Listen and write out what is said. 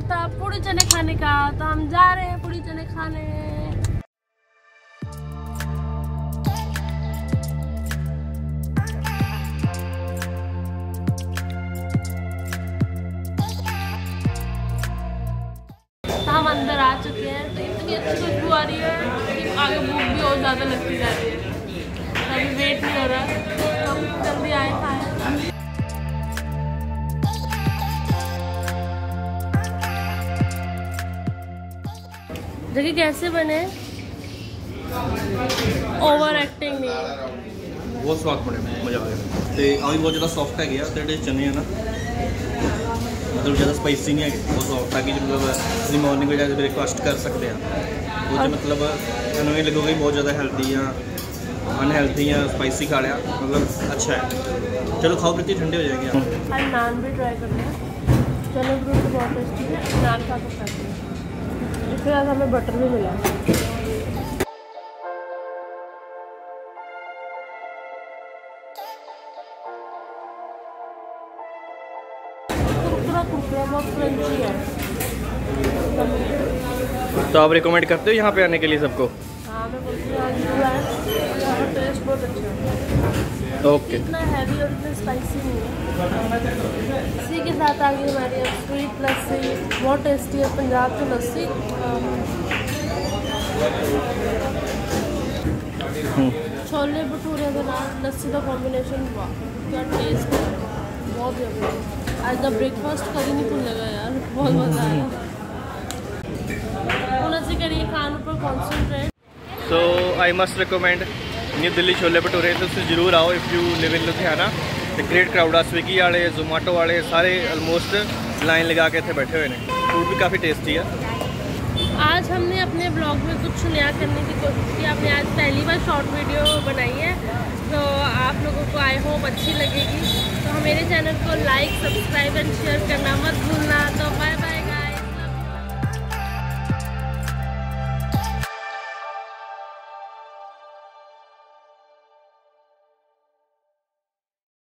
था पूड़ी चने खाने का, तो हम जा रहे हैं पूड़ी चने खाने। तो हम अंदर आ चुके हैं। तो इतनी अच्छी खुशबू आ रही है कि आगे भूख भी और ज़्यादा लगती जा रही है। अभी वेट नहीं हो रहा, तो हम जल्दी आए खाए। देखिए कैसे बने, ओवर एक्टिंग नहीं। बहुत स्वाद बने, मज़ा आ गया। तो अभी बहुत ज़्यादा सॉफ्ट है गया, तो जो चने है ना मतलब ज़्यादा स्पाइसी नहीं है, बहुत सॉफ्ट है कि मतलब अपनी मॉर्निंग में जाकर ब्रेकफास्ट कर सकते हैं। वो जो मतलब नहीं लगेगा बहुत ज़्यादा हेल्दी या अनहेल्दी या स्पाइसी खा लिया, मतलब अच्छा है। चलो खाओ, कितनी ठंडे हो जाएंगे। आज नान भी ट्राई करना है। चलो ब्रू तो बहुत टेस्टी है, नान खा के खाते हैं। इसके साथ हमें बटर भी मिला। कुरकुरा बहुत क्रंची है। तो आप रिकमेंड करते हो यहाँ पे आने के लिए सबको? हाँ मैं बोलती हूँ, यहाँ का टेस्ट बहुत अच्छा है। ओके। इतना हैवी और इतना स्पाइसी नहीं है। इसी के साथ आ गई हमारी अब स्वीट लस्सी, बहुत टेस्टी है पंजाब की लस्सी। छोले भटूरे के साथ लस्सी का कॉम्बिनेशन, वाह क्या टेस्ट है, बहुत ज़्यादा। आज का ब्रेकफास्ट कर ही नहीं भूलेगा यार, बहुत मज़ा आया। उनसे करिए खाने पर concentrate. So I must recommend New Delhi chole bhature. तो उससे जरूर आओ if you live in Ludhiana. The great crowd आ, स्विगी वाले जोमेटो वाले सारे ऑलमोस्ट लाइन लगा के थे बैठे हुए हैं। फूड भी काफ़ी टेस्टी है। आज हमने अपने ब्लॉग में कुछ नया करने की कोशिश की। हमने आज पहली बार शॉर्ट वीडियो बनाई है, तो आप लोगों को आई होप अच्छी लगेगी। तो मेरे चैनल को लाइक, सब्सक्राइब एंड शेयर करना मत भूलना। तो बाय बाय।